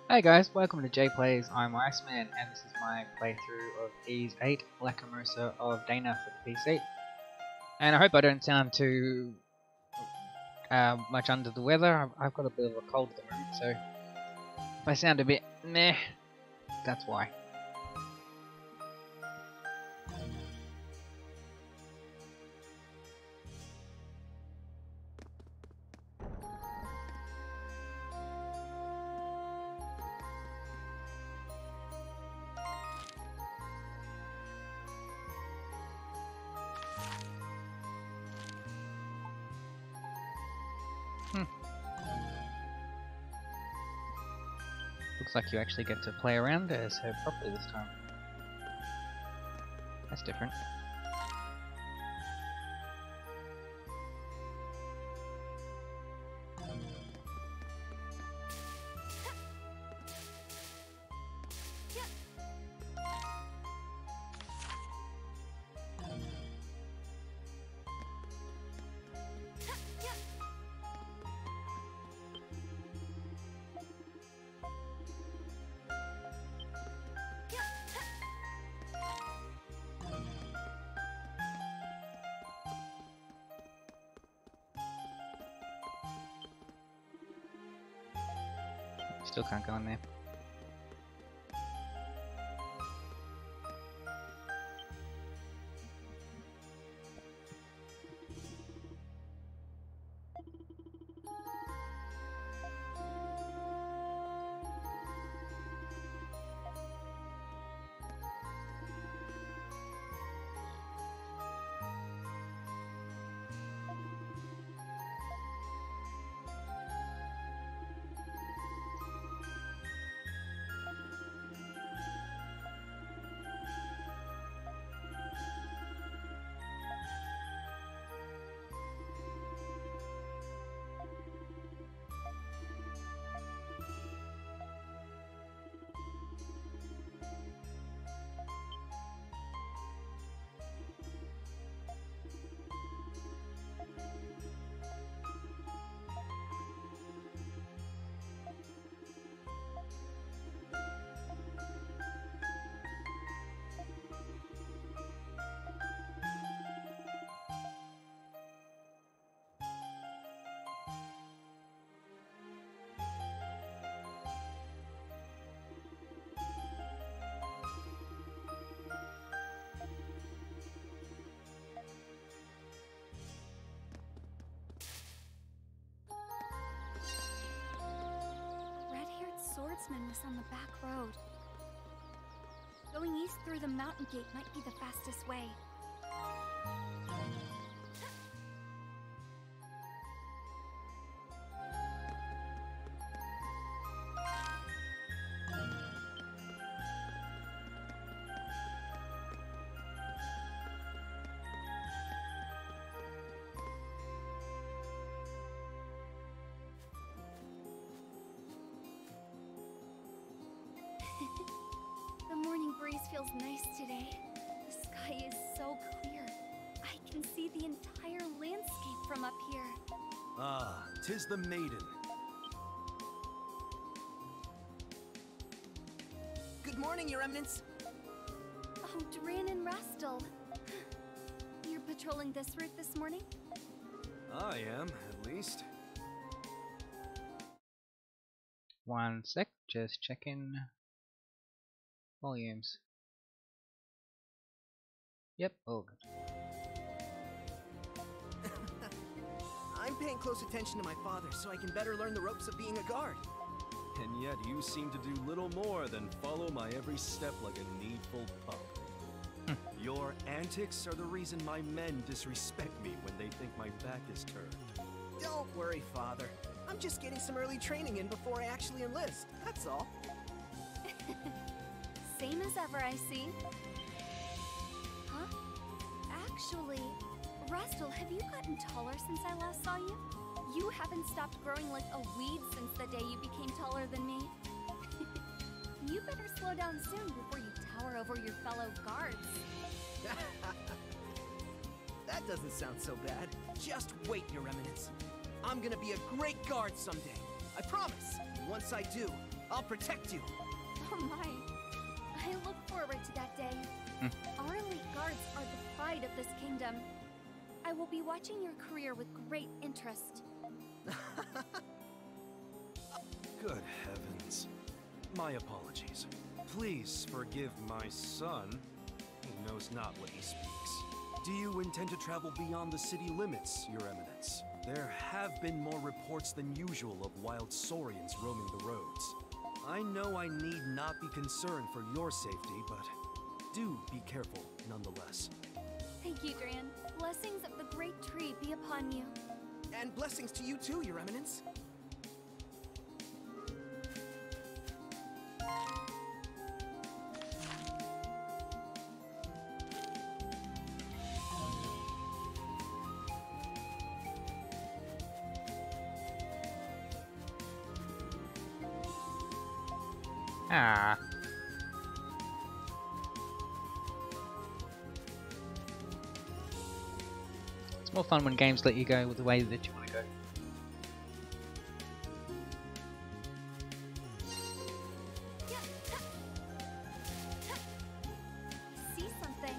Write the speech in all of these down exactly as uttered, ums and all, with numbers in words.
Hey guys, welcome to JPlays. I'm Iceman, and this is my playthrough of V eight Lacrimosa of Dana for the P C. And I hope I don't sound too uh, much under the weather. I've, I've got a bit of a cold at the moment, so if I sound a bit meh, that's why. Hmm. Looks like you actually get to play around as her properly this time. That's different. Still can't go in there. Swordsman was on the back road. Going east through the mountain gate might be the fastest way. The morning breeze feels nice today. The sky is so clear. I can see the entire landscape from up here. Ah, 'tis the maiden. Good morning, Your Eminence. Oh, Dran and Rastal. You're patrolling this route this morning? I am, at least. One sec, just checking volumes. Yep, all good. I'm paying close attention to my father so I can better learn the ropes of being a guard. And yet you seem to do little more than follow my every step like a needful pup. Your antics are the reason my men disrespect me when they think my back is turned. Don't worry, Father. I'm just getting some early training in before I actually enlist, that's all. Same as ever, I see. Huh? Actually, Rastal, have you gotten taller since I last saw you? You haven't stopped growing like a weed since the day you became taller than me. You better slow down soon before you tower over your fellow guards. That doesn't sound so bad. Just wait, Your Eminence. I'm gonna be a great guard someday. I promise. Once I do, I'll protect you. Oh my. I look forward to that day. Mm. Our elite guards are the pride of this kingdom. I will be watching your career with great interest. Good heavens. My apologies. Please forgive my son. He knows not what he speaks. Do you intend to travel beyond the city limits, Your Eminence? There have been more reports than usual of wild saurians roaming the roads. I know I need not be concerned for your safety, but do be careful nonetheless. Thank you, Dran. Blessings of the great tree be upon you. And blessings to you too, Your Eminence. Ah. It's more fun when games let you go with the way that you want to go. See something?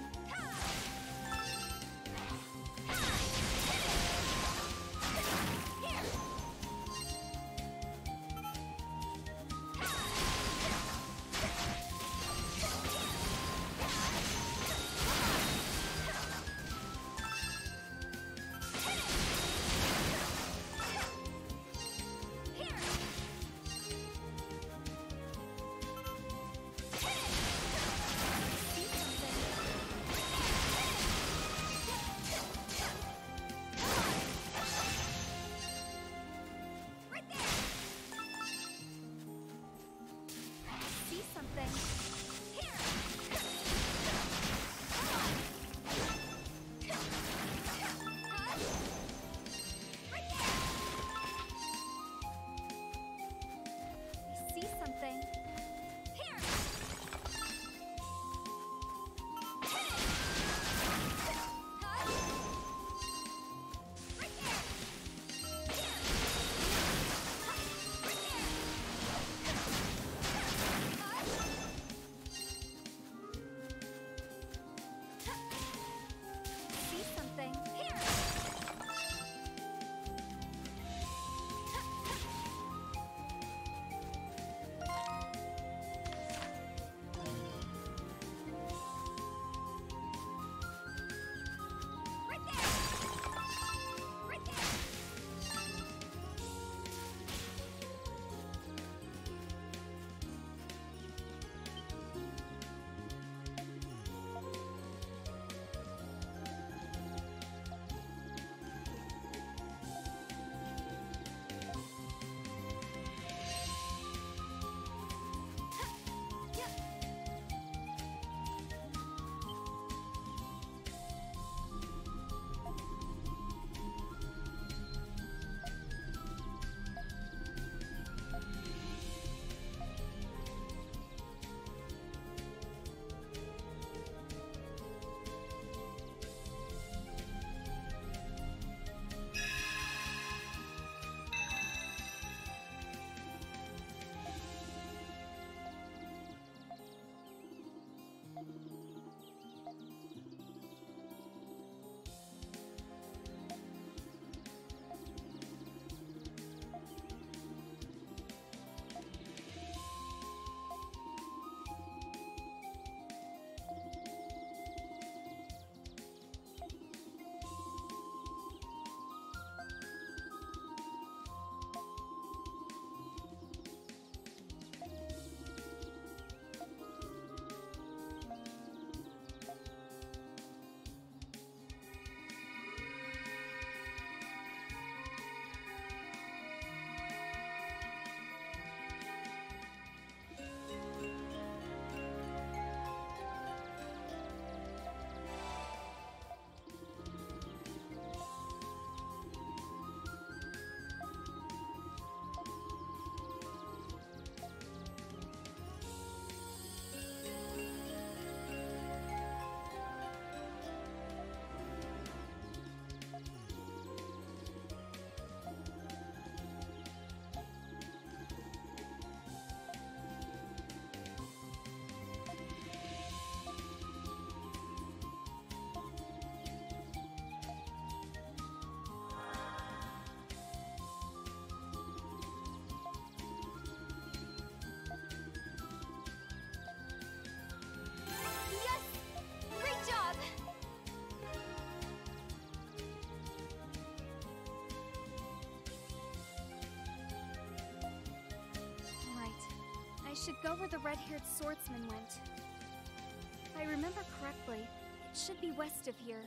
should go where the red-haired swordsman went. If I remember correctly, it should be west of here.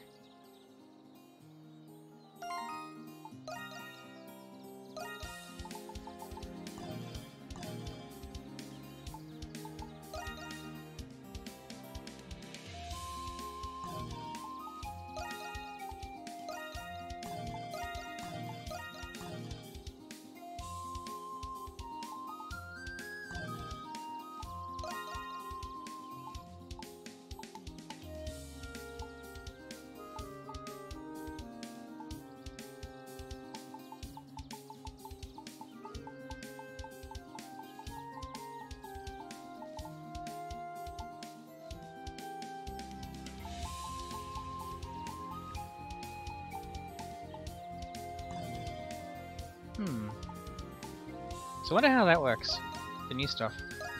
Hmm. So I wonder how that works. The new stuff.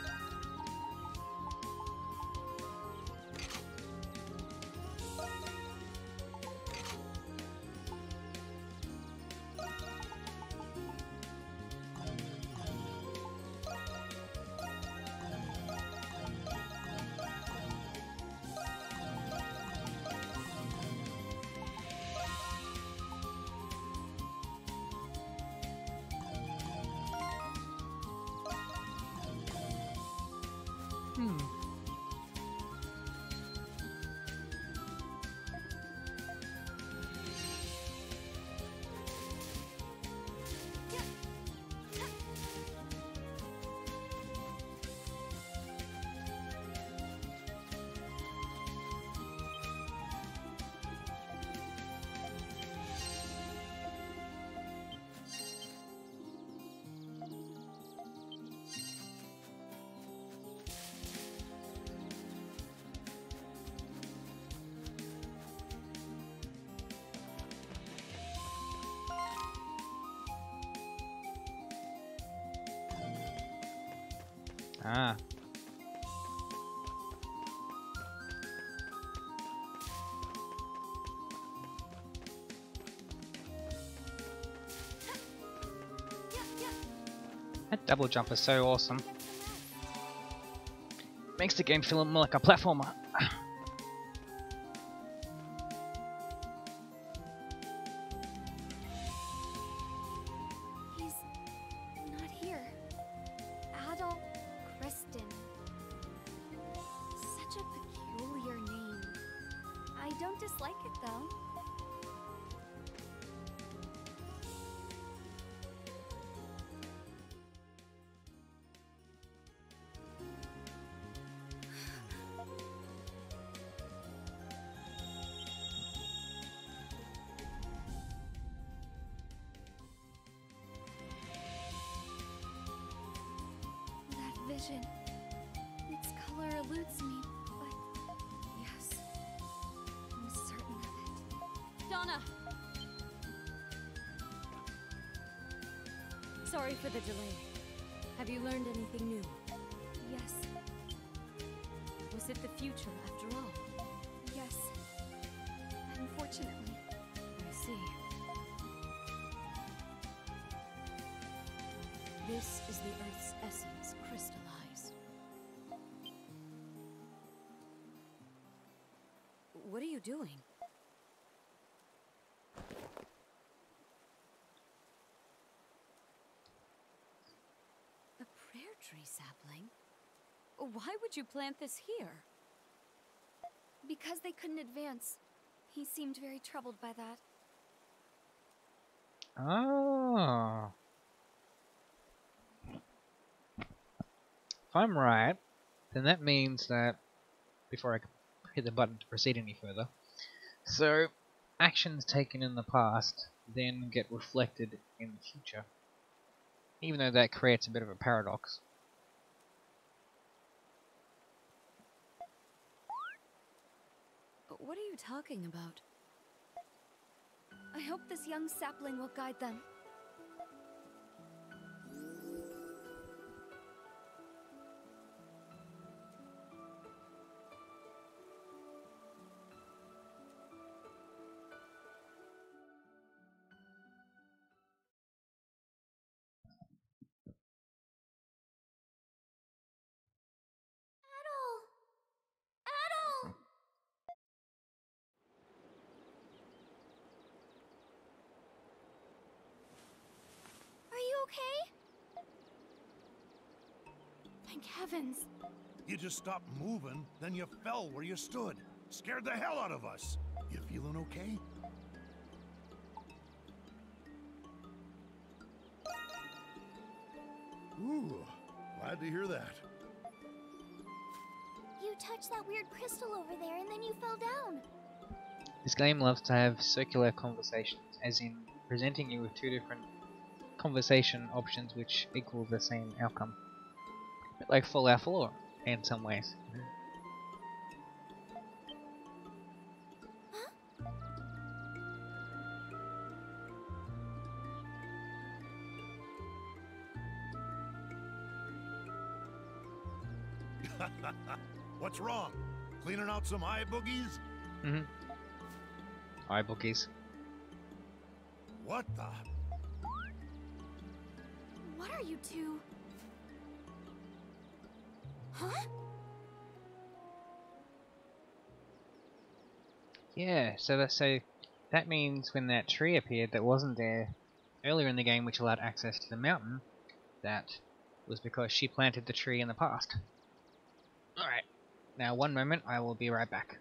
Hmm. Ah. That double jump is so awesome. Makes the game feel more like a platformer. He's not here. Adol Such a peculiar name. I don't dislike it though. Vision. Its color eludes me, but yes, I'm certain of it. Donna! Sorry for the delay. Have you learned anything new? Yes. Was it the future after all? Yes. Unfortunately. I see. This is the Earth's essence crystallized. What are you doing? A prayer tree sapling? Why would you plant this here? Because they couldn't advance. He seemed very troubled by that. Oh. If I'm right, then that means that, before I hit the button to proceed any further, so actions taken in the past then get reflected in the future, even though that creates a bit of a paradox. What are you talking about? I hope this young sapling will guide them. Thank heavens. You just stopped moving, then you fell where you stood. Scared the hell out of us. You feeling okay? Ooh, glad to hear that. You touched that weird crystal over there and then you fell down. This game loves to have circular conversations, as in presenting you with two different conversation options which equal the same outcome. A bit like Fallout four in some ways. What's wrong? Cleaning out some eye boogies? Mm-hmm. Eye boogies. What the? What are you two? Huh? Yeah, so that so that means when that tree appeared that wasn't there earlier in the game, which allowed access to the mountain, that was because she planted the tree in the past. Alright, now one moment, I will be right back.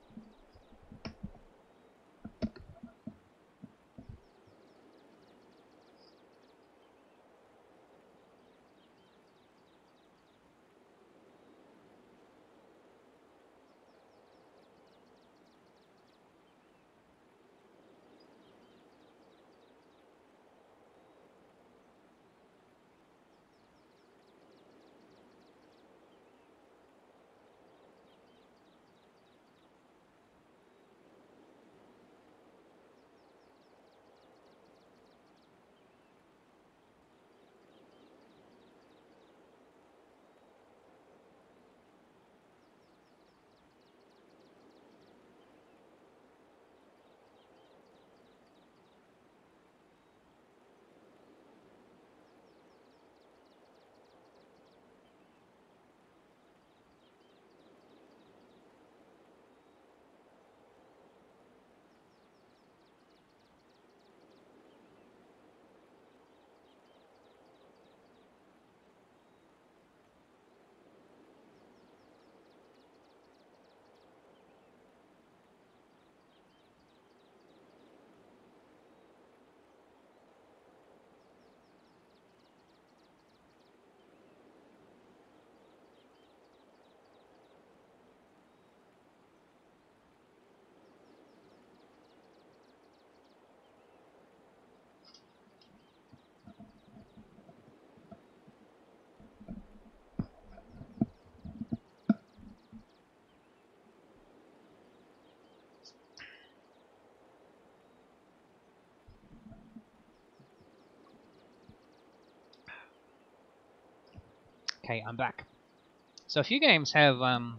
Okay, I'm back. So a few games have um,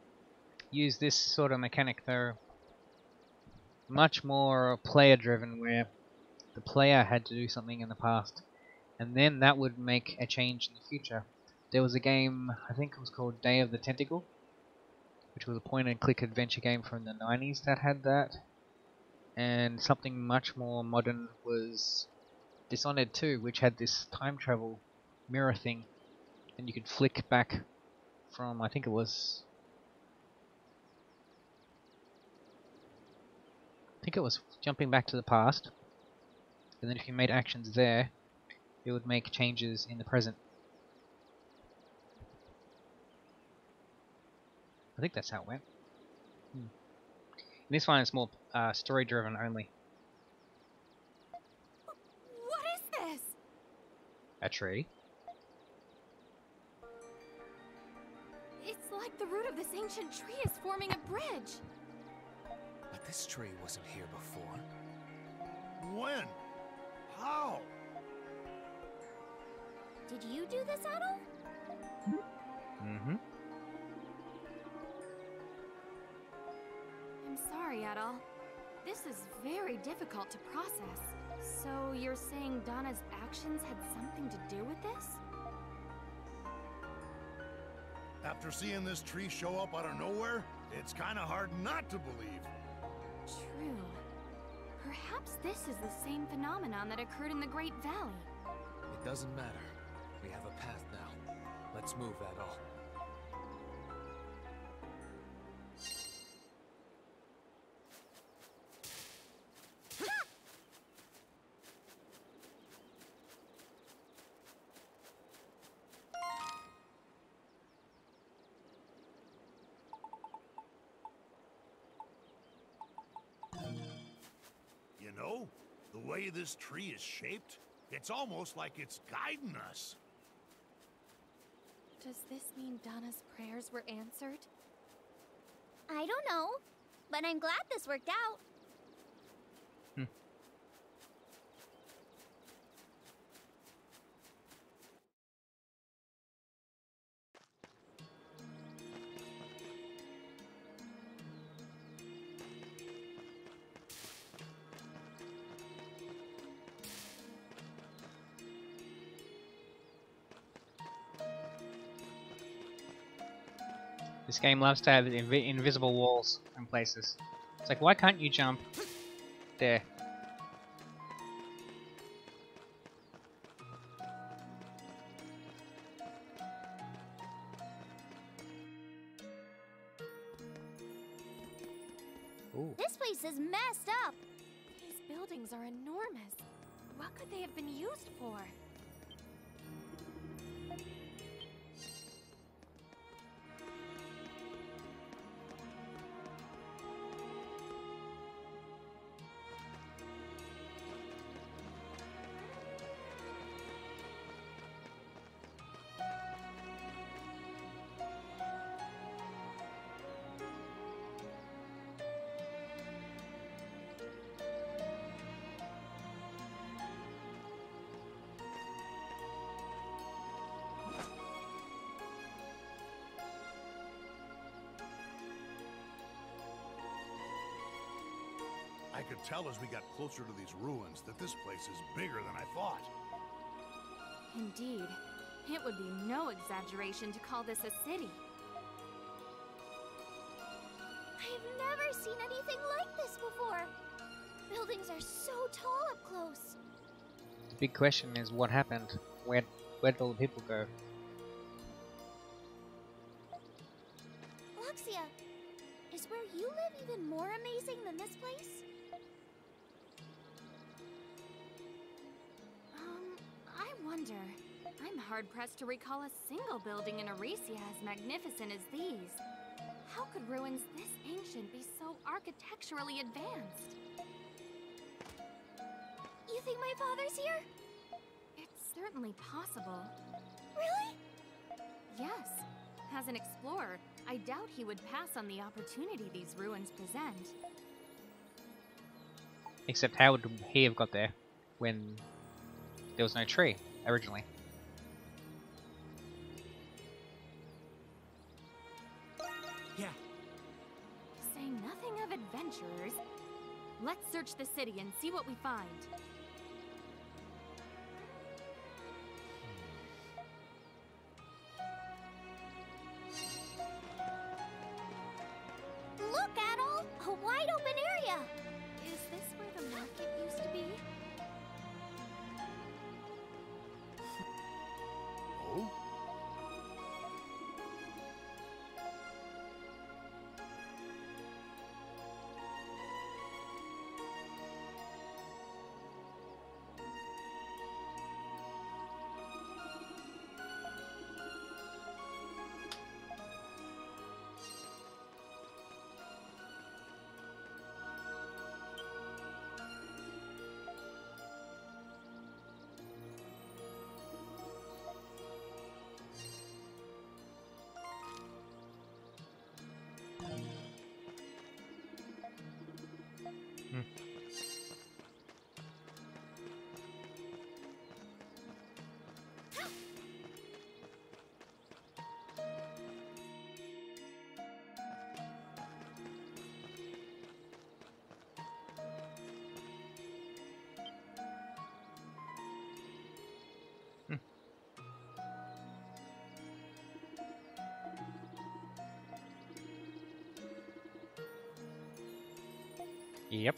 used this sort of mechanic, though much more player-driven, where the player had to do something in the past, and then that would make a change in the future. There was a game, I think it was called Day of the Tentacle, which was a point-and-click adventure game from the nineties that had that, and something much more modern was Dishonored two, which had this time travel mirror thing, and you could flick back from, I think it was, I think it was jumping back to the past, and then if you made actions there, it would make changes in the present. I think that's how it went. Hmm. This one is more uh, story-driven only. What is this? A tree. It's like the root of this ancient tree is forming a bridge. But this tree wasn't here before. When? How? Did you do this, Adol? Mm-hmm. I'm sorry, Adol. This is very difficult to process. So you're saying Donna's actions had something to do with this? After seeing this tree show up out of nowhere, it's kind of hard not to believe. True. Perhaps this is the same phenomenon that occurred in the Great Valley. It doesn't matter. We have a path now. Let's Let's move, Adol. You know, the way this tree is shaped, it's almost like it's guiding us. Does this mean Donna's prayers were answered? I don't know, but I'm glad this worked out. Hmm. This game loves to have invi invisible walls in places. It's like, why can't you jump there? Ooh. This place is messed up. These buildings are enormous. What could they have been used for? I could tell as we got closer to these ruins that this place is bigger than I thought. Indeed. It would be no exaggeration to call this a city. I've never seen anything like this before. Buildings are so tall up close. The big question is, what happened? Where, where did all the people go? Luxia, is where you live even more amazing than this place? Um, I wonder. I'm hard-pressed to recall a single building in Arisia as magnificent as these. How could ruins this ancient be so architecturally advanced? You think my father's here? It's certainly possible. Really? Yes. As an explorer, I doubt he would pass on the opportunity these ruins present. Except how would he have got there when there was no tree originally? Yeah. Say nothing of adventurers. Let's search the city and see what we find. Look, Adol! A wide open area! Is this where the market used to be? Oh? Yep.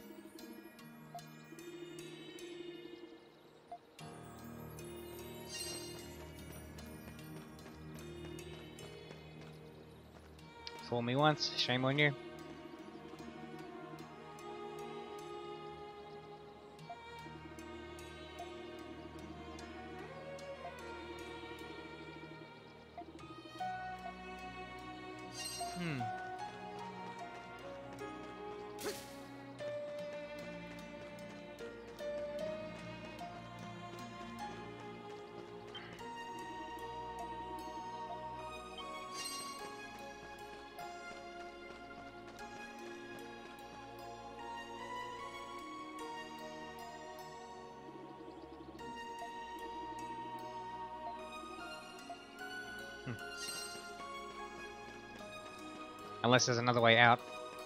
Fool me once, shame on you. Hmm. Unless there's another way out.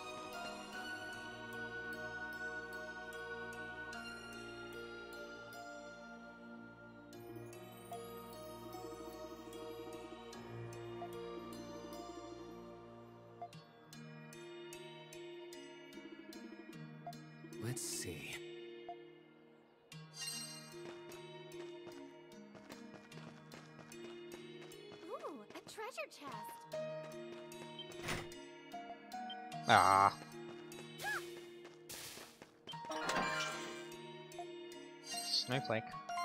Let's see. Ooh, a treasure chest. Ah. Snowflake.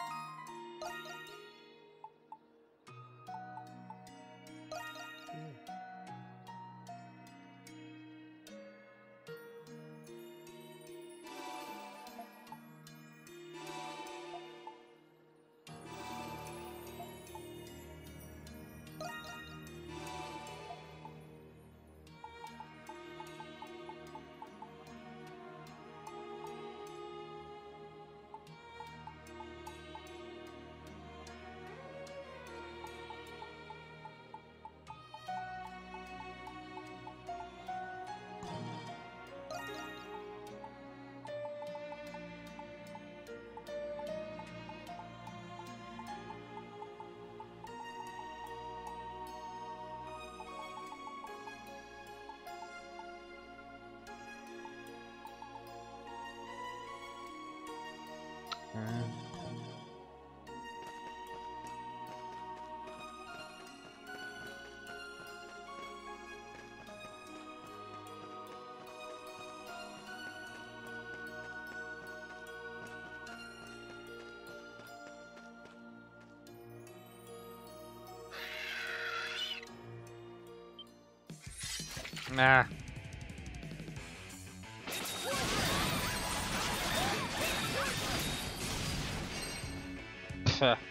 Mm. Nah. Pfft.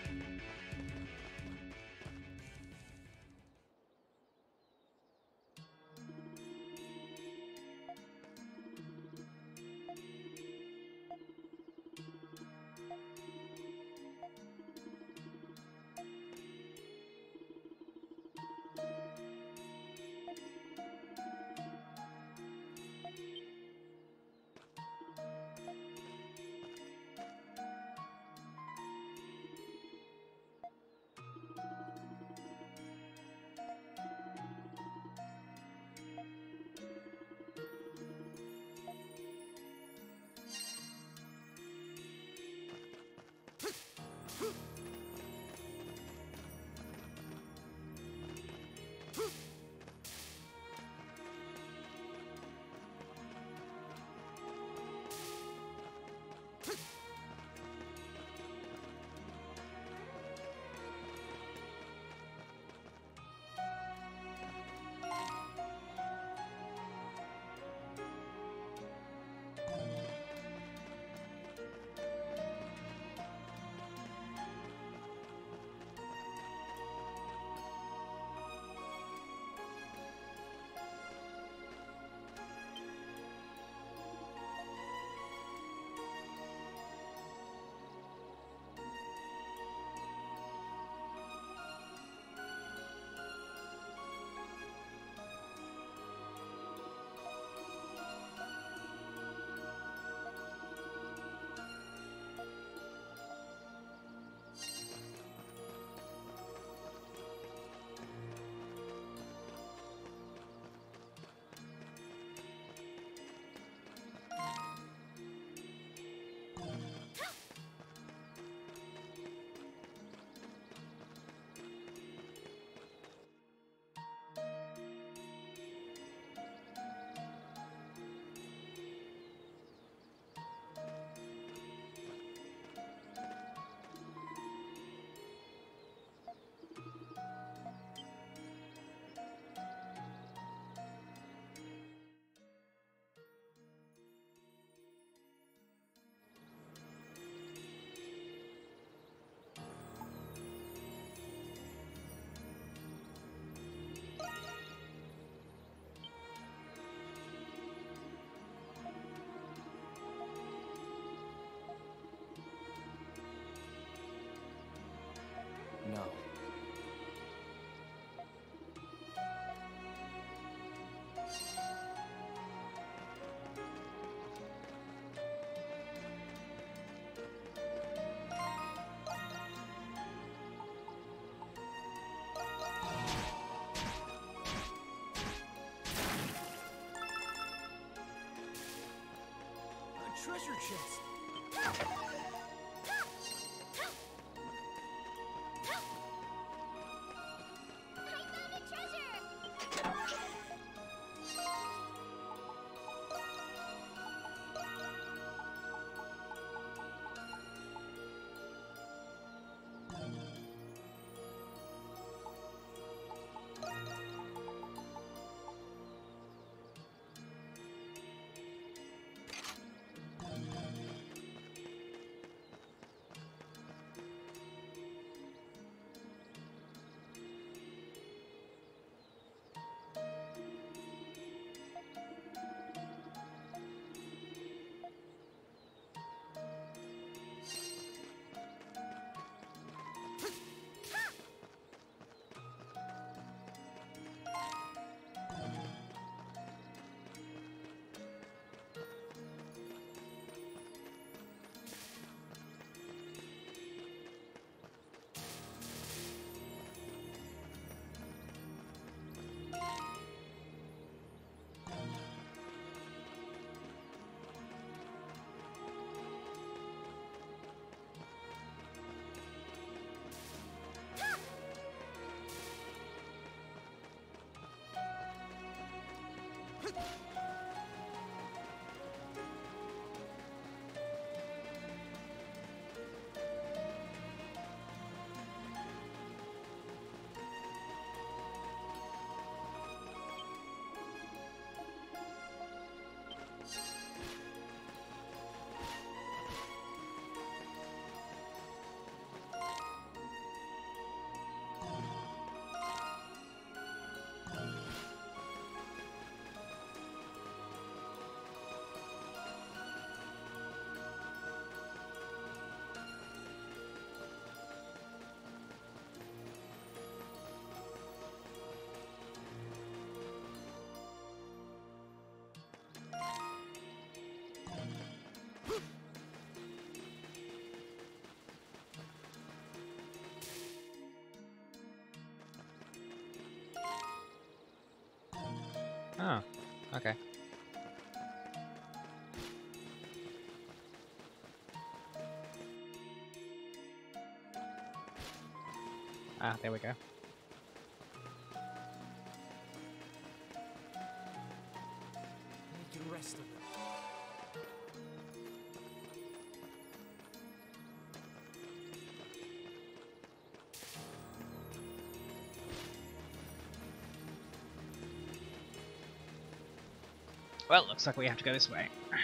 treasure chest. I found a treasure! Oh, okay. Ah, there we go. We can rest a little. Well, looks like we have to go this way.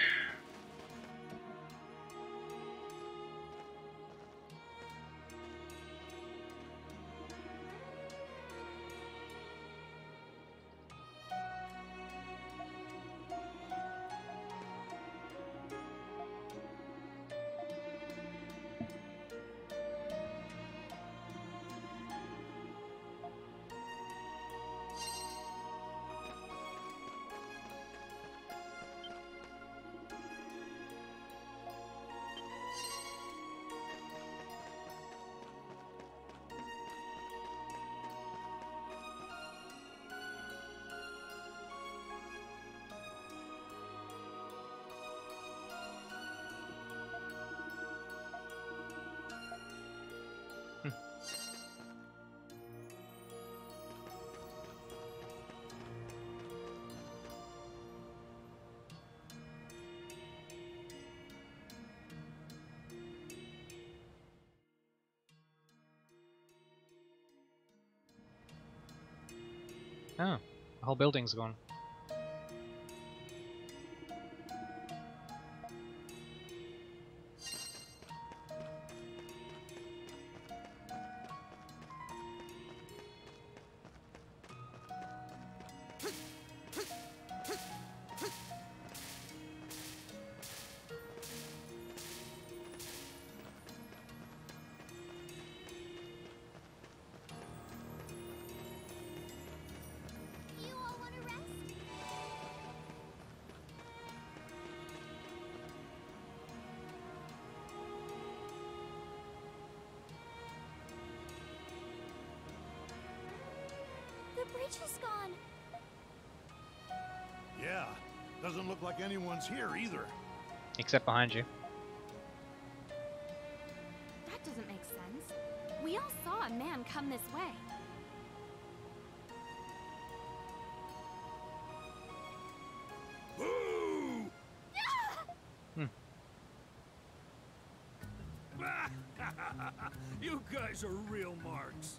Oh, the whole building's gone. You all want to rest? The bridge is gone. Yeah, doesn't look like anyone's here either. Except behind you. That doesn't make sense. We all saw a man come this way. Boo! Hmm. You guys are real marks.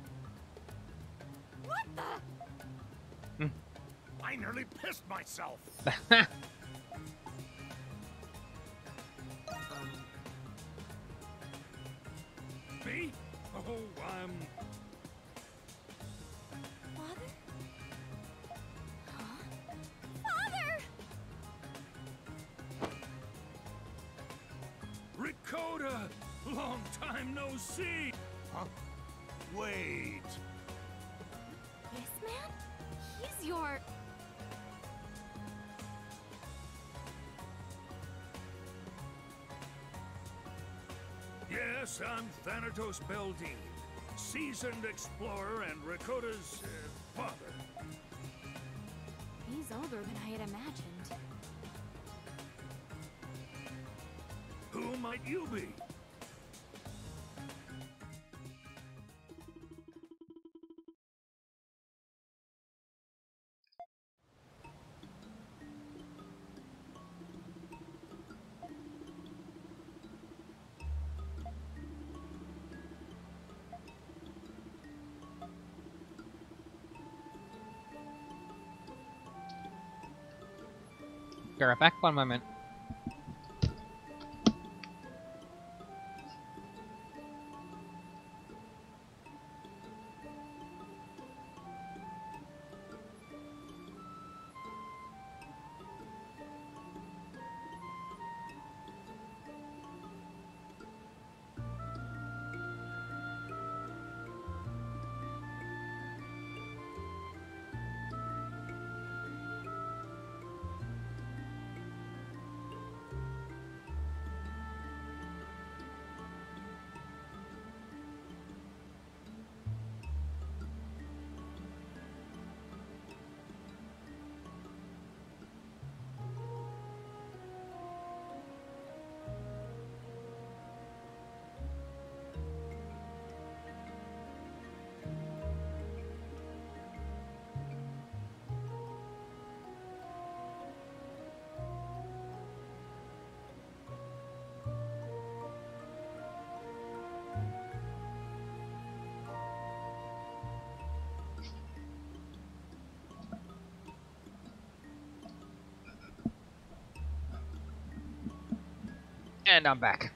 What the? Hmm. I nearly pissed myself. Me? Oh, I'm... Father? Huh? Father! Ricotta! Long time no see! Huh? Wait. This man? He's your... Yes, I'm Thanatos Beldine, seasoned explorer and Ricotta's uh, father. He's older than I had imagined. Who might you be? Be right back, one moment. And I'm back.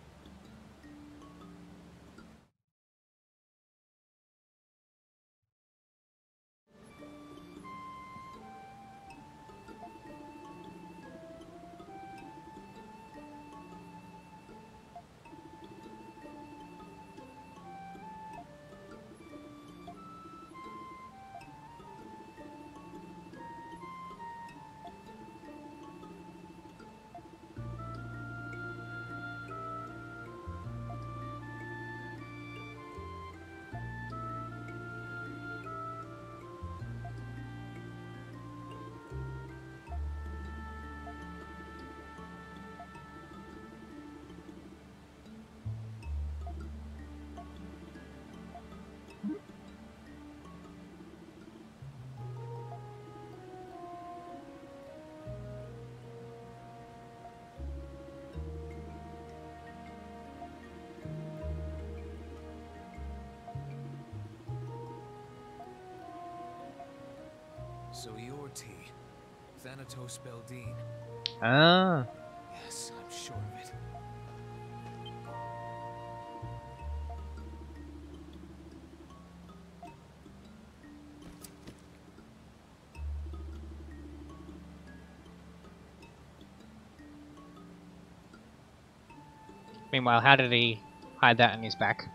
So you're T. Thanatos Beldine. Ah. Yes, I'm sure of it. Meanwhile, how did he hide that in his back?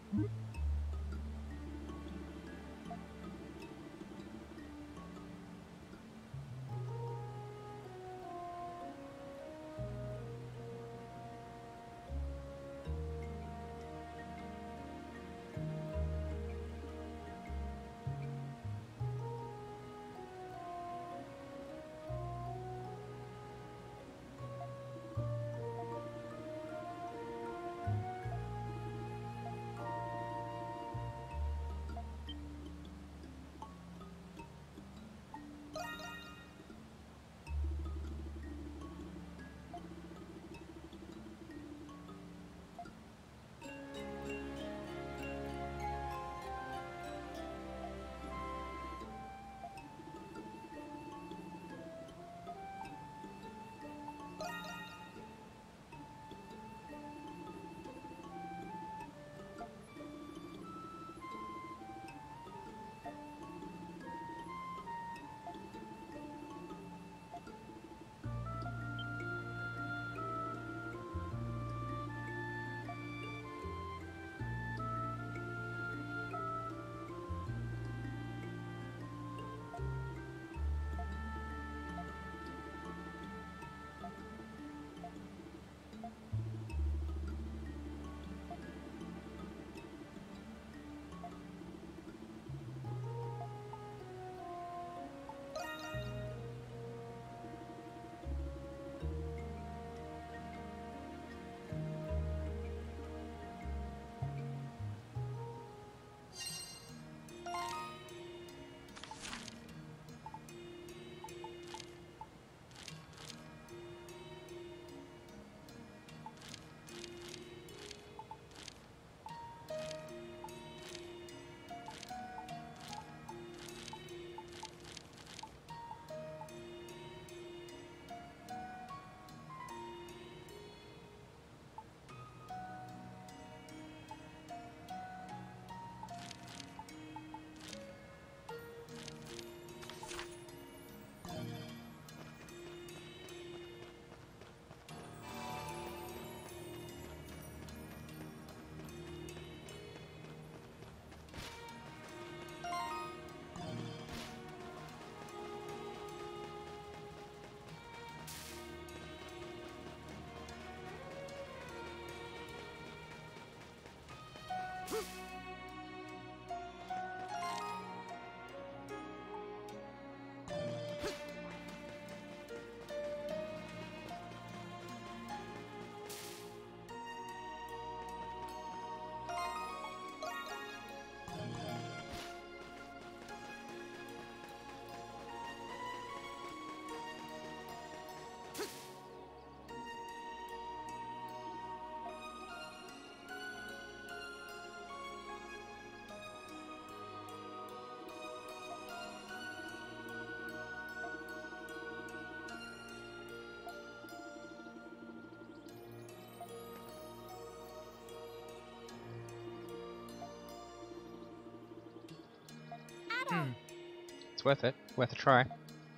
Hmm. It's worth it. Worth a try.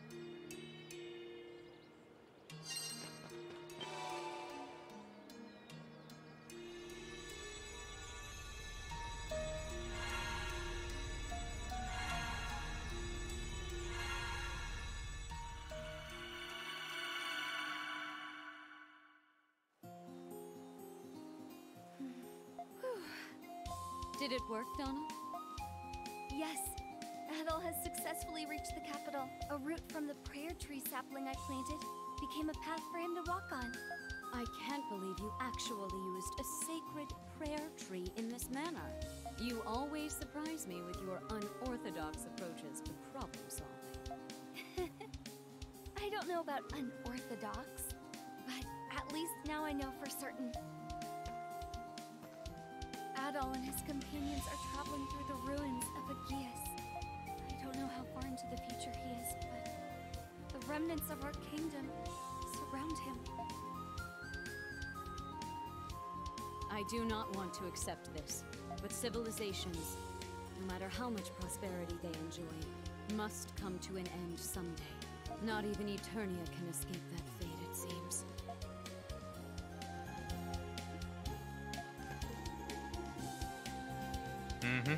Did it work, Donna? Yes, Adol has successfully reached the capital. A root from the prayer tree sapling I planted became a path for him to walk on. I can't believe you actually used a sacred prayer tree in this manner. You always surprise me with your unorthodox approaches to problem solving. I don't know about unorthodox, but at least now I know for certain. Adol and his companions are traveling through the ruins of Aegeus. I don't know how far into the future he is, but the remnants of our kingdom surround him. I do not want to accept this, but civilizations, no matter how much prosperity they enjoy, must come to an end someday. Not even Eternia can escape that fate, it seems. Mm-hmm.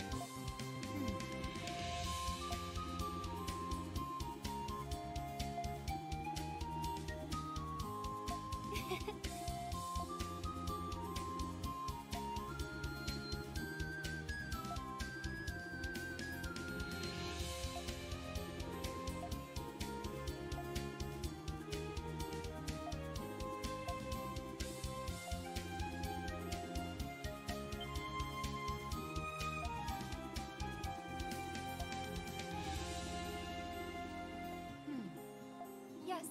Yes.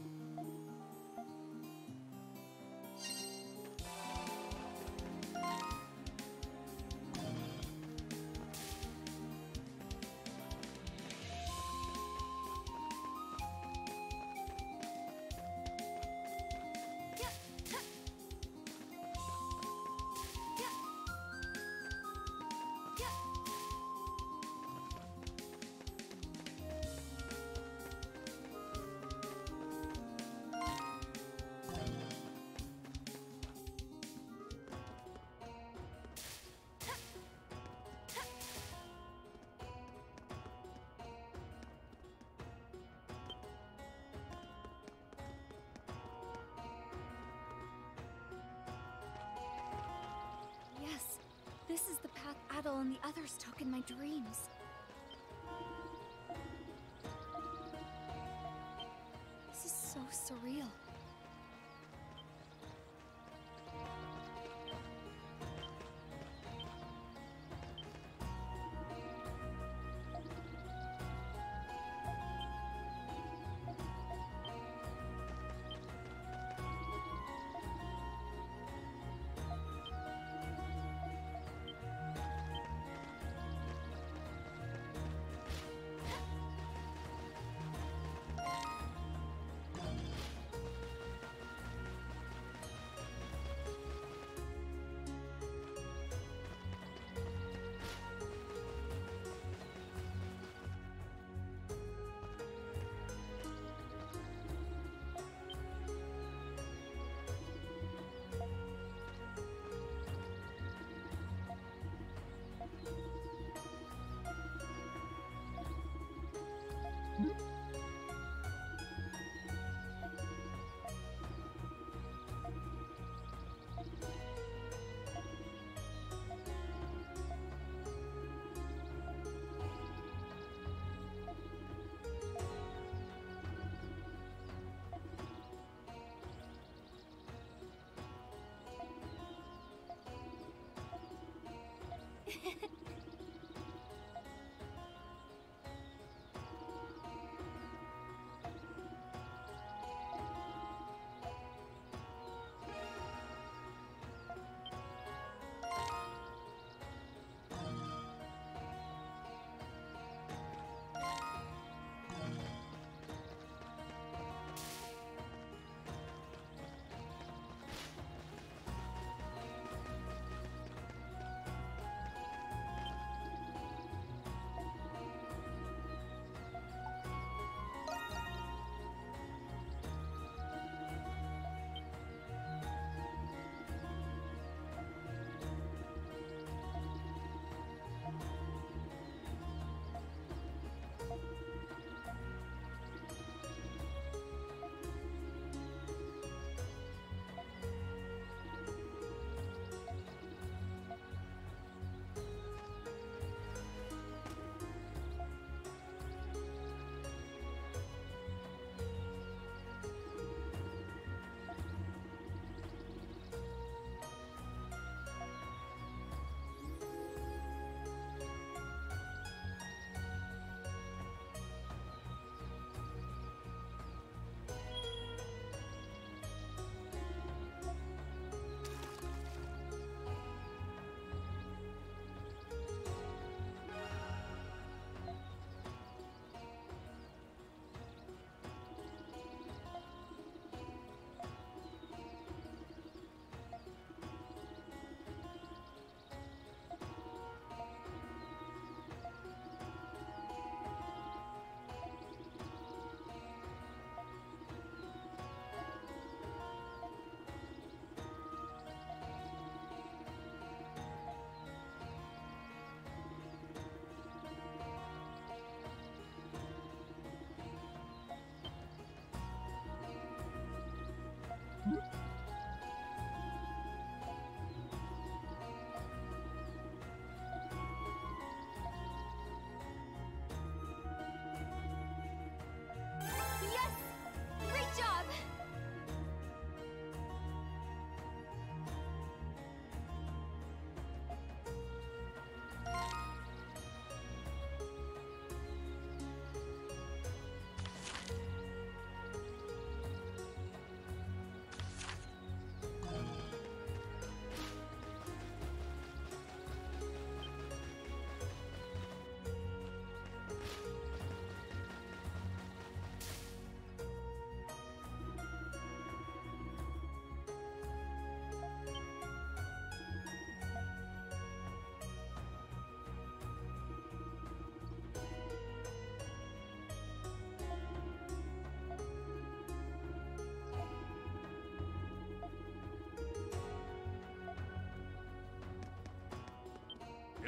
Yeah. Huh. Yeah. Yeah. Yes, this is the path Adol and the others took in my dreams. This is so surreal.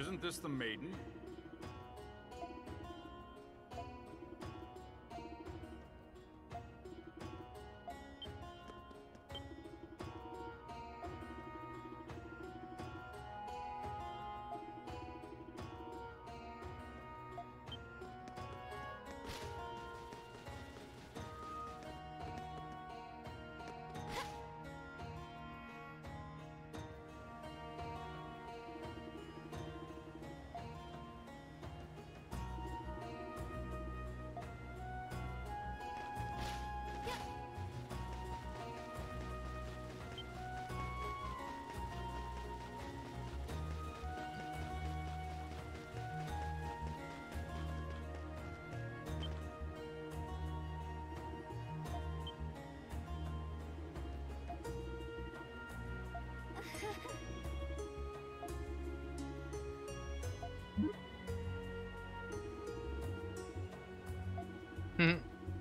Isn't this the maiden? Hmm.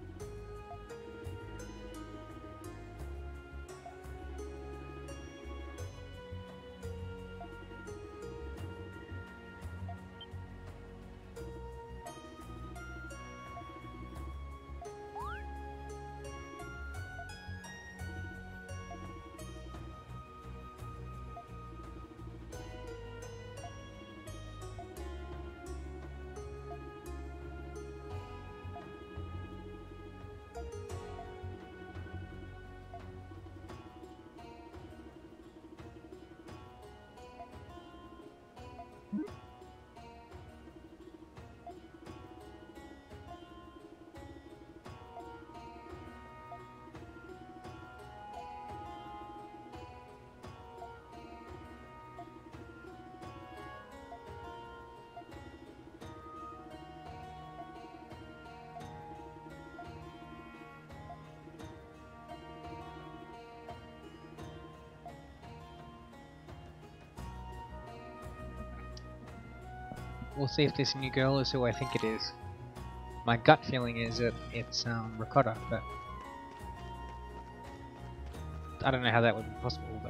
We'll see if this new girl is who I think it is. My gut feeling is that it's um, Ricotta, but I don't know how that would be possible, though.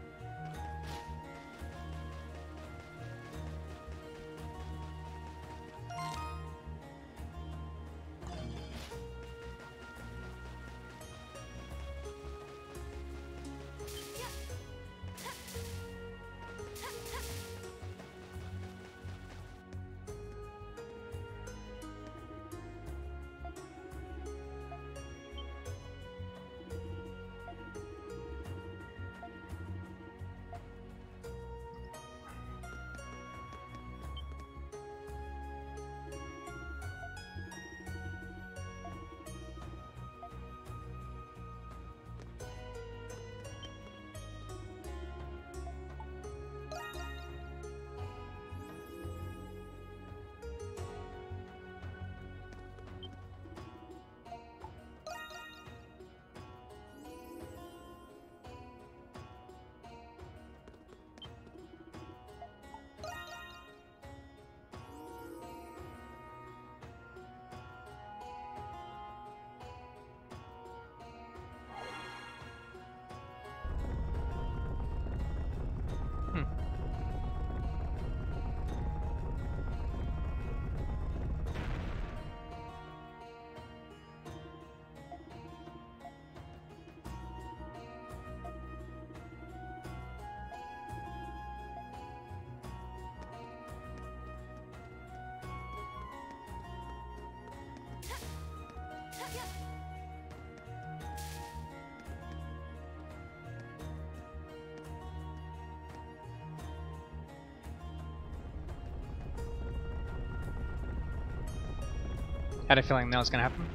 Had a feeling that was going to happen.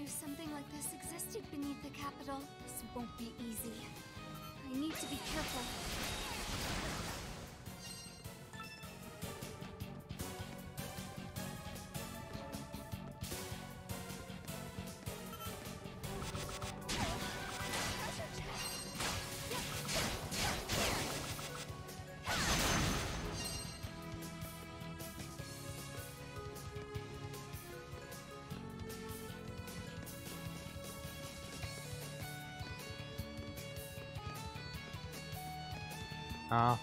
knew something like this existed beneath the capital. This won't be easy. I need to be careful. Ah.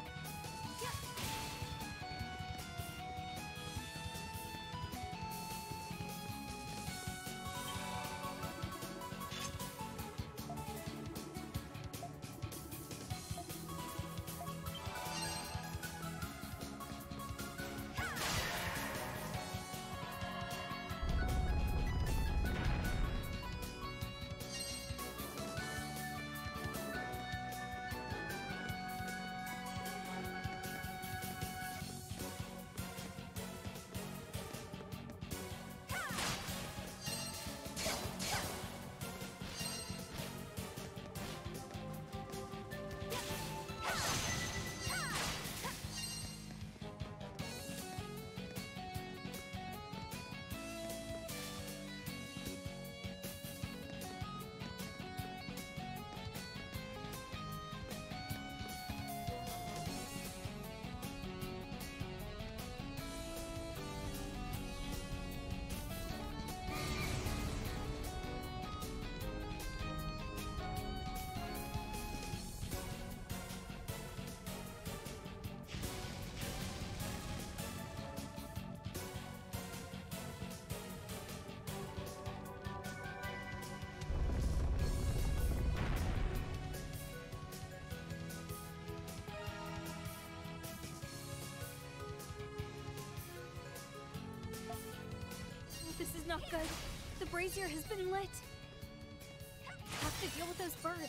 This is not good. The brazier has been lit. I have to deal with those birds.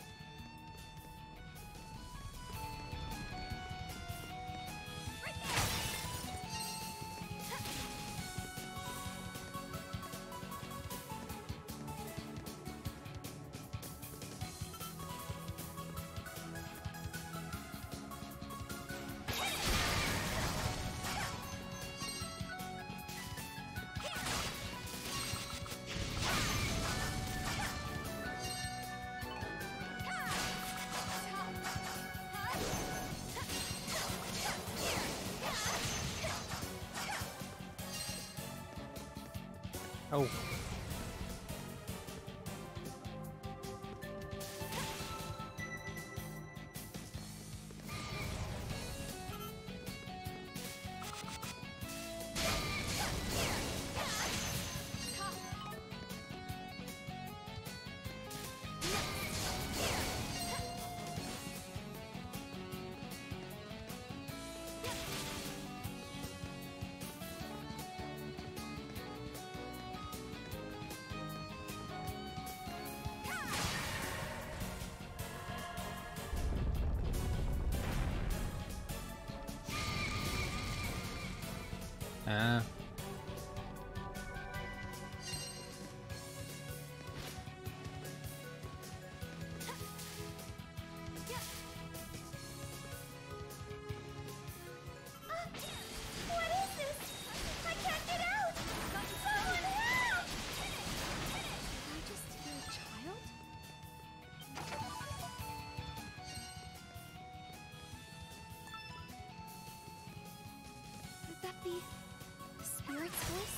Oh. Ah. What is this? I can't get out! Someone help! Did I just hear a child? Could that be the spirit's voice?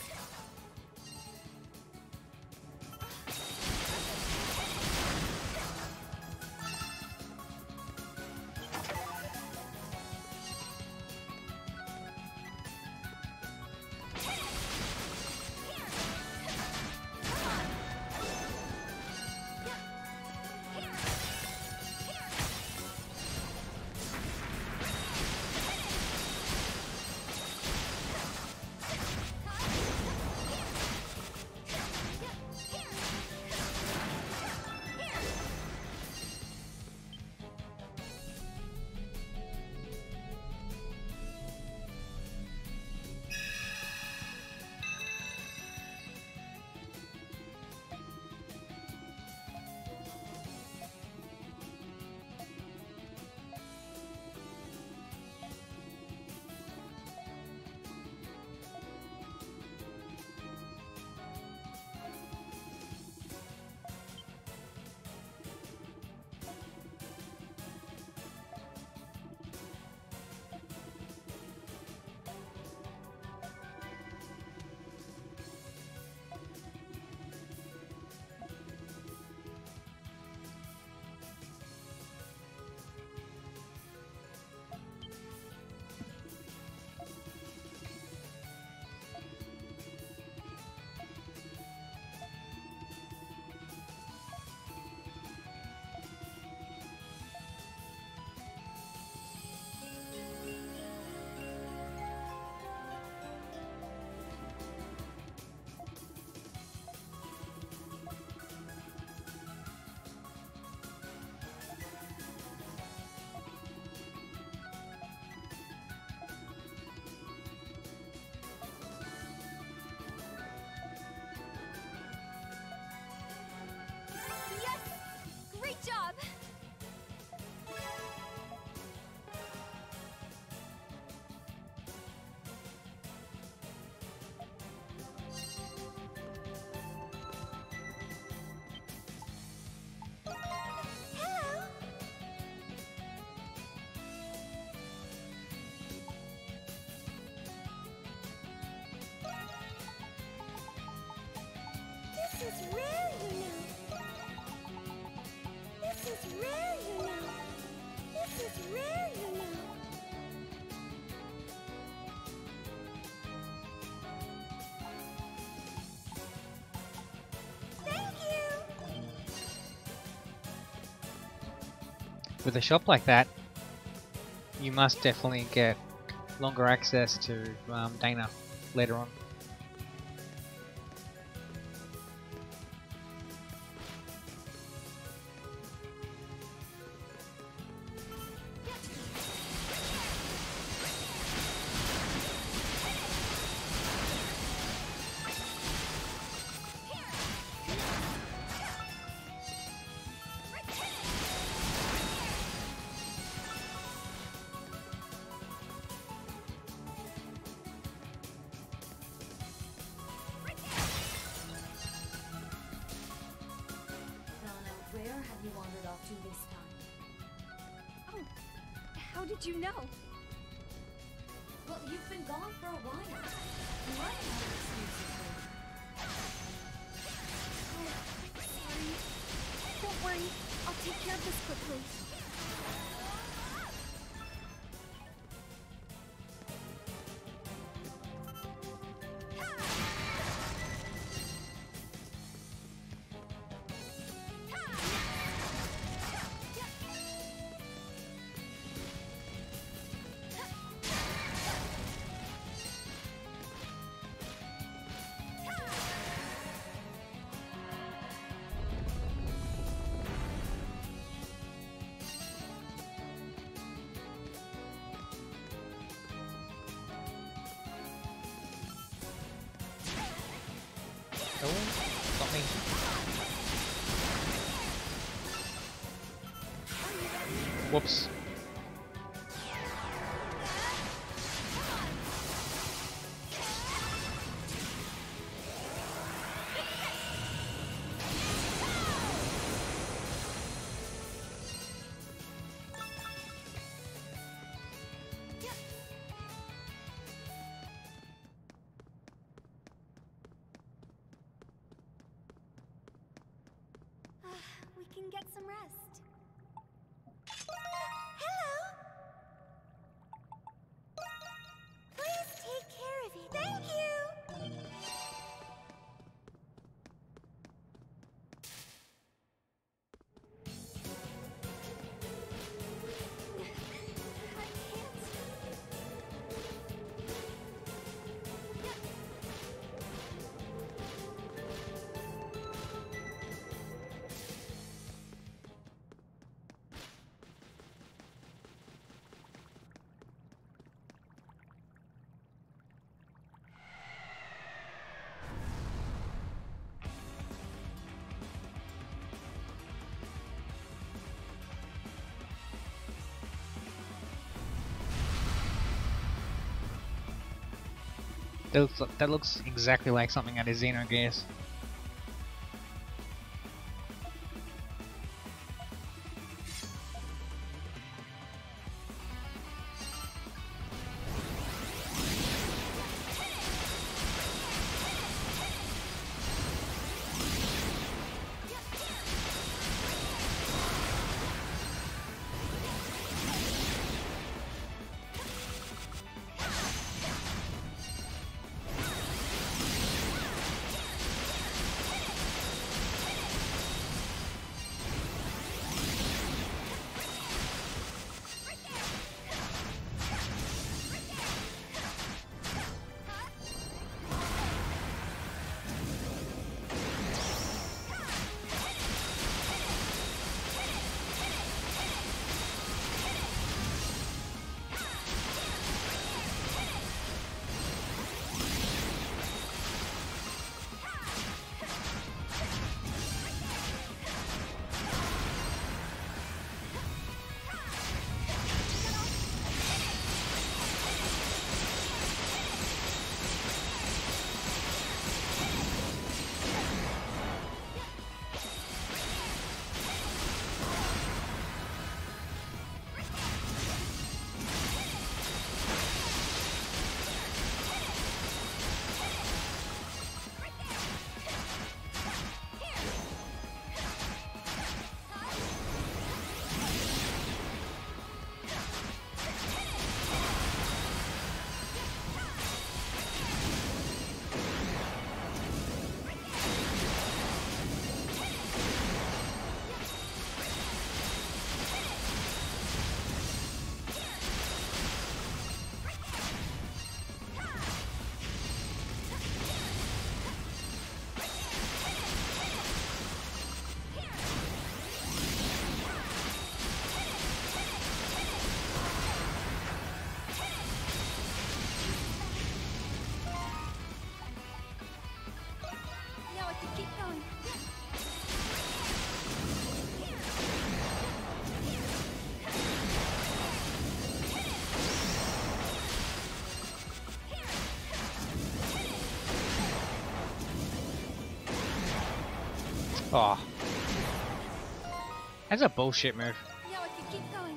with a shop like that, you must definitely get longer access to um, Dana later on. How did you know? Well, you've been gone for a while. You might have excuses. Oh, sorry. Don't worry. I'll take care of this quickly. Oh, got me. Whoops. We can get some rest. Hello! Please take care of it. Thank you! I can't. That looks, that looks exactly like something out of Xenogears. Oh. That's a bullshit move. Now I can keep going.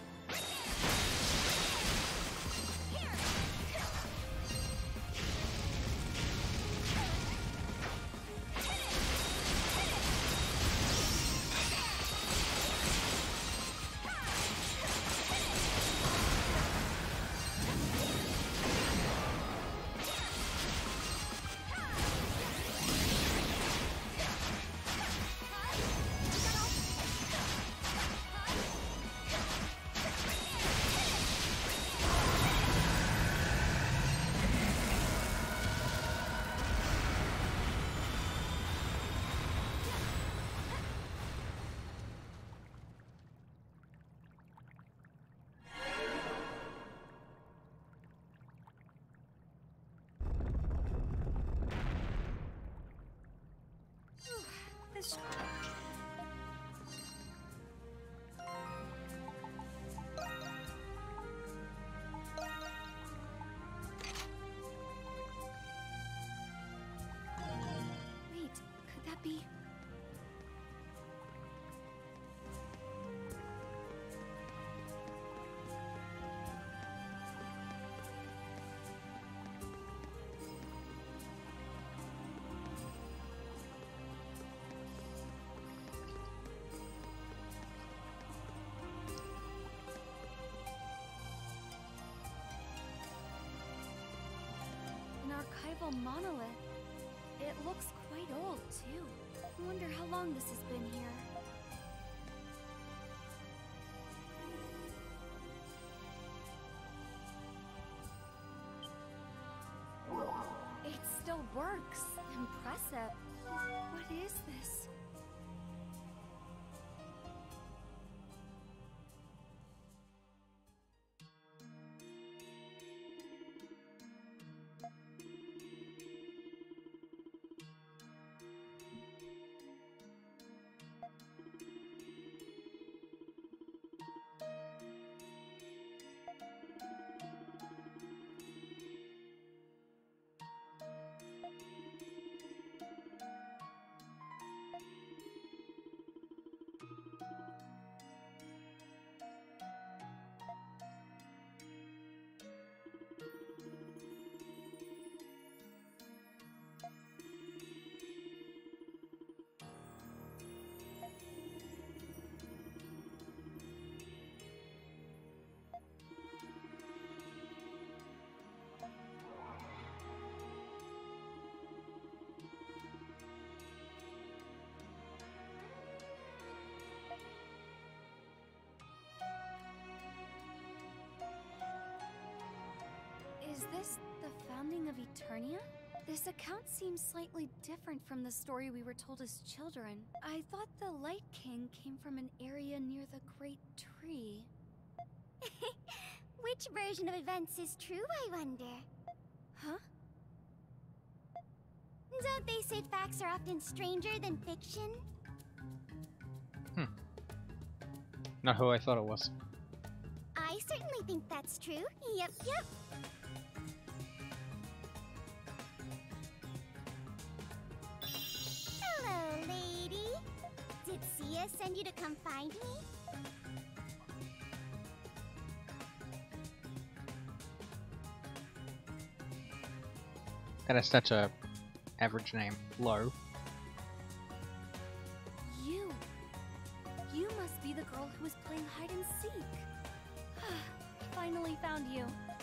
This Wait, could that be? An archival monolith. It looks quite old, too. I wonder how long this has been here. It still works. Impressive. What is this? Is this the founding of Eternia? This account seems slightly different from the story we were told as children. I thought the Light King came from an area near the Great Tree. Which version of events is true, I wonder? Huh? Don't they say facts are often stranger than fiction? Hmm. Not who I thought it was. I certainly think that's true. Yep, yep. Hello, lady. Did Sia send you to come find me? That is such a average name. Low. You. You must be the girl who was playing hide and seek. Finally found you.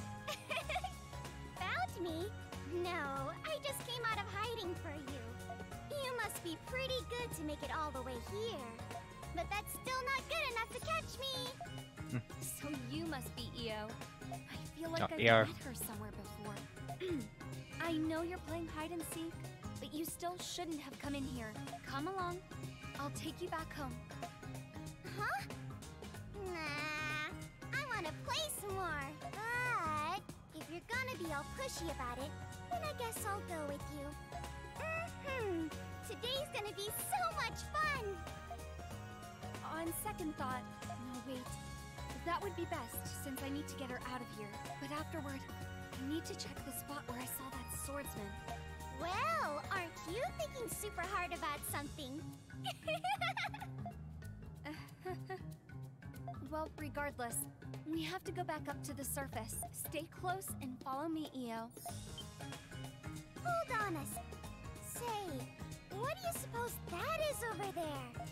Found me? No, I just came out of hiding for you. You must be pretty good to make it all the way here. But that's still not good enough to catch me. So you must be E O. I feel like Oh, I've E O. met her somewhere before. I know you're playing hide and seek, but you still shouldn't have come in here. Come along. I'll take you back home. Huh? Nah, I want to play some more. But if you're gonna be all pushy about it, then I guess I'll go with you. Mm-hmm. Today's gonna be so much fun. On second thought, no wait. That would be best, since I need to get her out of here. But afterward, I need to check the spot where I saw that swordsman. Well, aren't you thinking super hard about something? Well, regardless, we have to go back up to the surface. Stay close and follow me, Io. Hold on a s- Say, what do you suppose that is over there?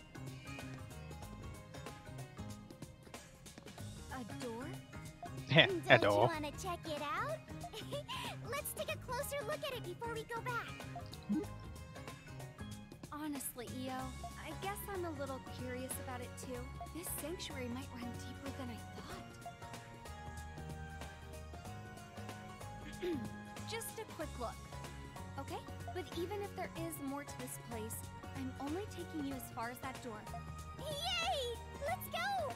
A door? Yeah, a Don't door. you want to check it out? Let's take a closer look at it before we go back. Honestly, Io, I guess I'm a little curious about it too. This sanctuary might run deeper than I thought. Just a quick look, okay? But even if there is more to this place, I'm only taking you as far as that door. Yay! Let's go!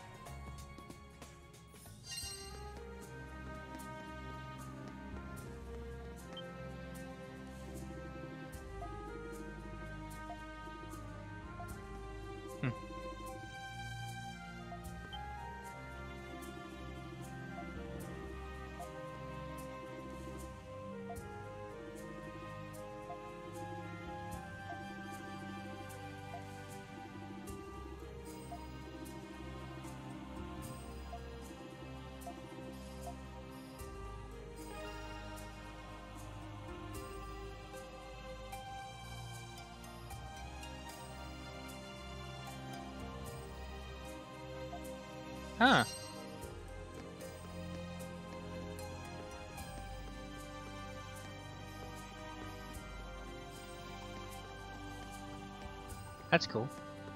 Huh. That's cool.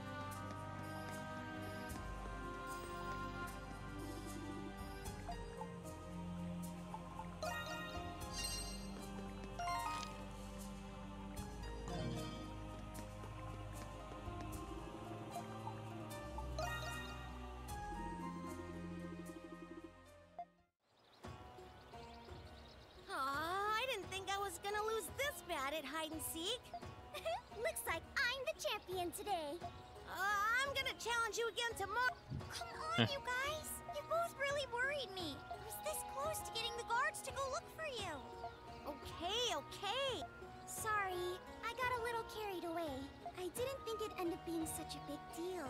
Gonna lose this bad at hide and seek. Looks like I'm the champion today. Uh, I'm gonna challenge you again tomorrow. Come on, you guys. You both really worried me. I was this close to getting the guards to go look for you. Okay, okay. Sorry, I got a little carried away. I didn't think it'd end up being such a big deal.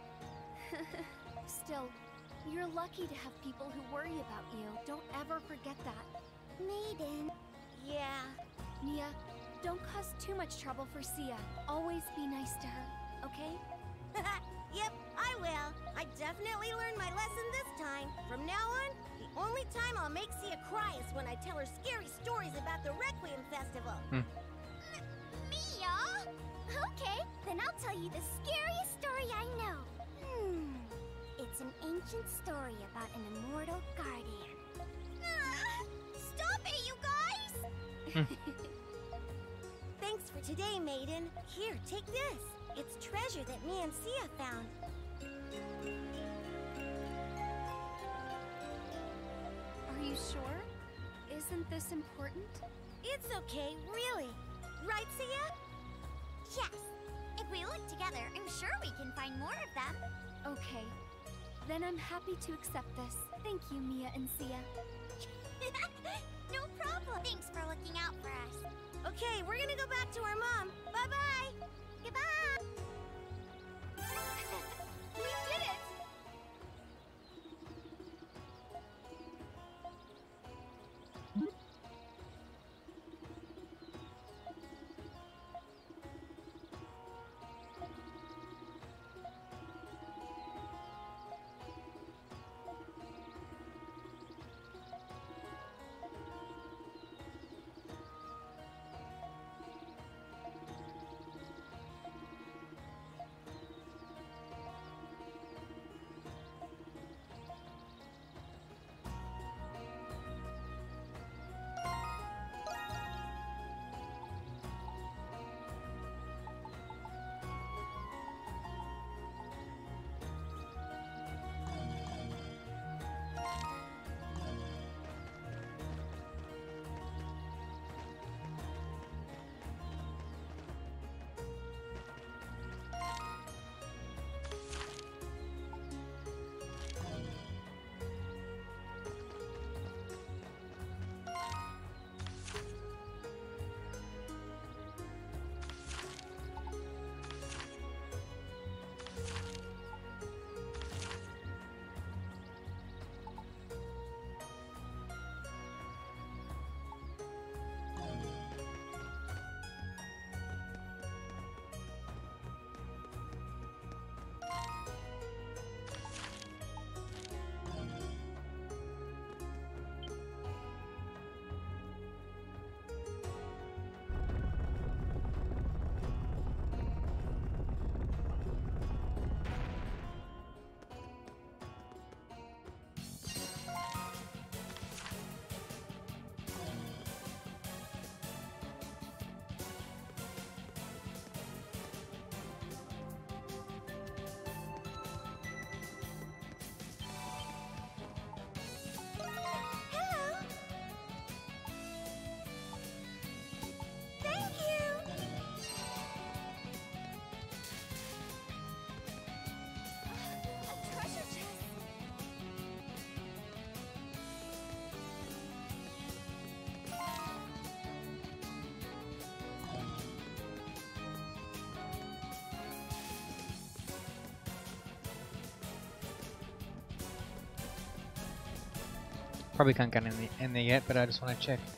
Still, you're lucky to have people who worry about you. Don't ever forget that. Maiden. Yeah. Mia, don't cause too much trouble for Sia. Always be nice to her, okay? Yep, I will. I definitely learned my lesson this time. From now on, the only time I'll make Sia cry is when I tell her scary stories about the Requiem Festival. Hmm. M Mia? Okay, then I'll tell you the scariest story I know. Hmm. It's an ancient story about an immortal guardian. Ah, stop it, you guys! Thanks for today, Maiden. Here, take this. It's treasure that me and Sia found. Are you sure? Isn't this important? It's okay, really. Right, Sia? Yes. If we look together, I'm sure we can find more of them. Okay. Then I'm happy to accept this. Thank you, Mia and Sia. No problem. Thanks for looking out for us. Okay, we're gonna go back to our mom. Bye-bye. Goodbye. We did it! Probably can't get in, the, in there yet, but I just want to check.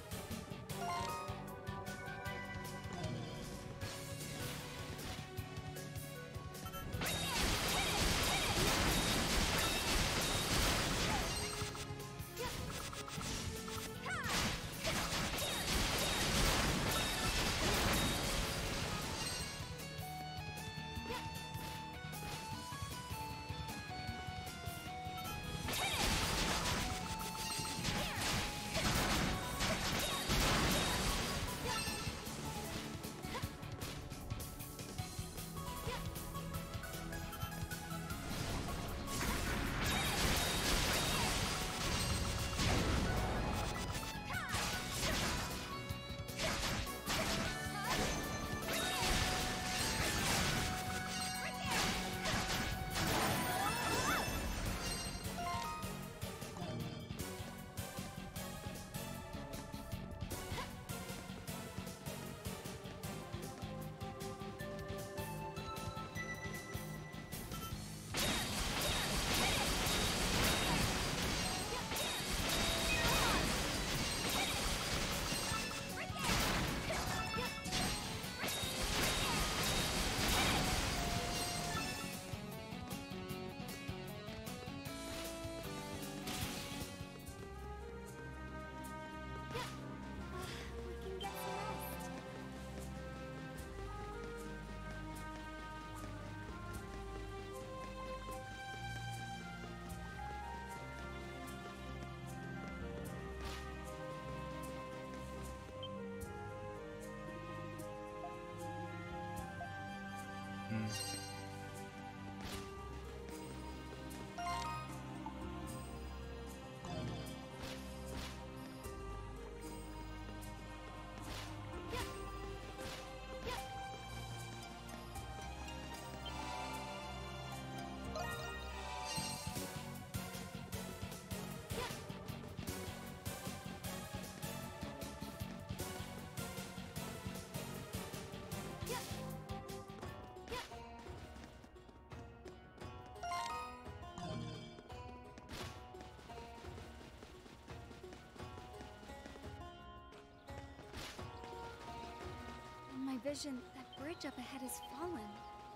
In my vision, that bridge up ahead has fallen.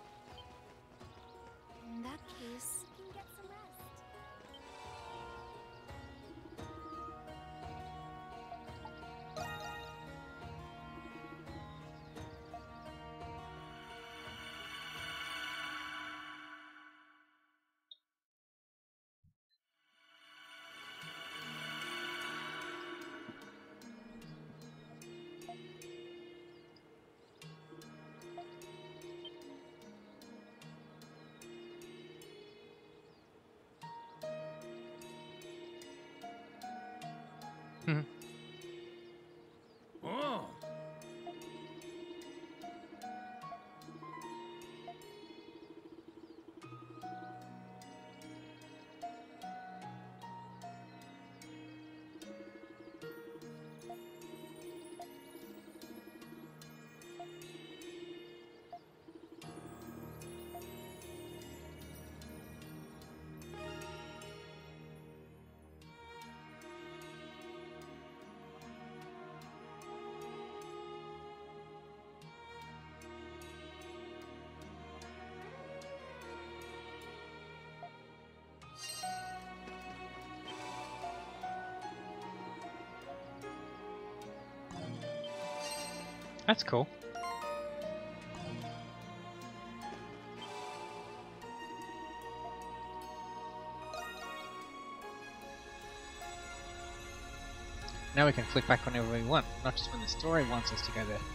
In that case, we can get some rest. Hmm. Oh. That's cool. Now we can flick back whenever we want, not just when the story wants us to go there.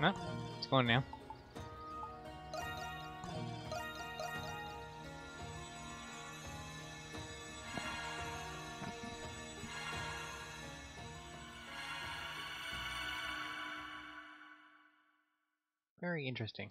No, it's gone now. Very interesting.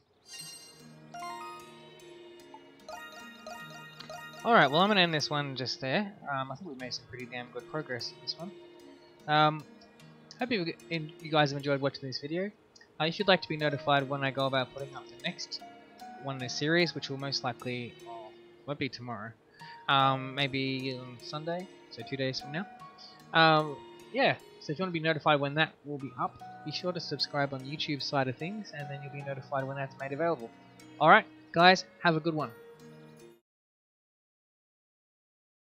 Alright, well I'm going to end this one just there. Um, I think we've made some pretty damn good progress in this one. Um, hope you, you guys have enjoyed watching this video. Uh, if you'd like to be notified when I go about putting up the next one in this series, which will most likely, well, won't be tomorrow, um, maybe on Sunday, so two days from now. Um, yeah, so if you want to be notified when that will be up, be sure to subscribe on the YouTube side of things, and then you'll be notified when that's made available. Alright, guys, have a good one.